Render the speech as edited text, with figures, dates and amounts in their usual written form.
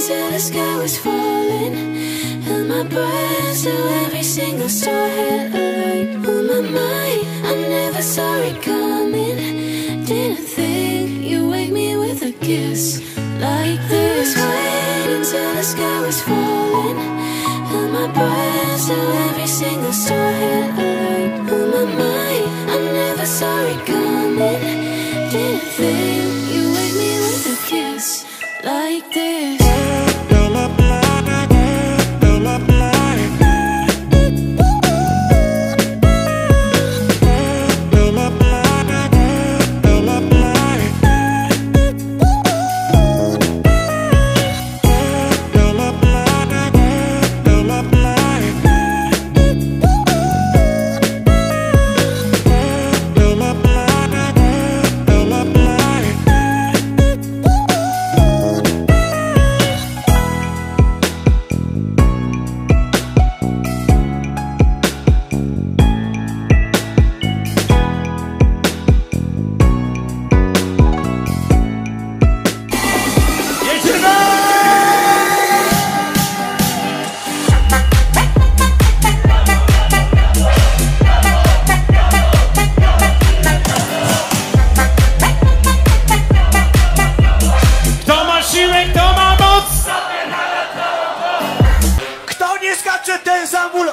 until the sky was falling. Held my breath till every single star had a light on my mind. I never saw it coming. Didn't think you'd wake me with a kiss like this. Wait until the sky was falling. Held my breath till every single star had a light on my mind. I never saw it coming. Didn't think you'd wake me with a kiss like this. Ten sam ból.